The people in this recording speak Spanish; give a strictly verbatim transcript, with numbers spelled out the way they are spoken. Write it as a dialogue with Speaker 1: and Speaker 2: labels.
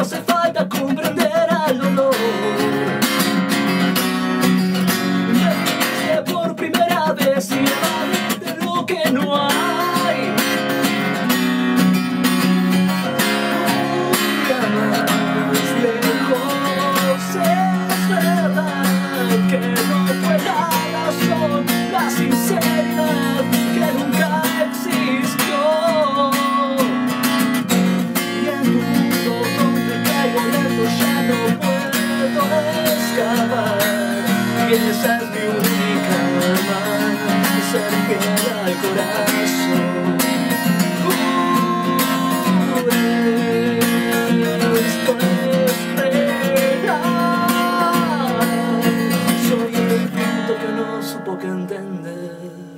Speaker 1: hace falta comprender al dolor. Me viste por primera vez y evadiste lo que no hay. Sinceridad que nunca existió, y en un mundo donde caigo lento ya no puedo escapar, y esa es mi única arma, ser fiel al corazón. Uh, esto es real, soy el viento que no supo que entender.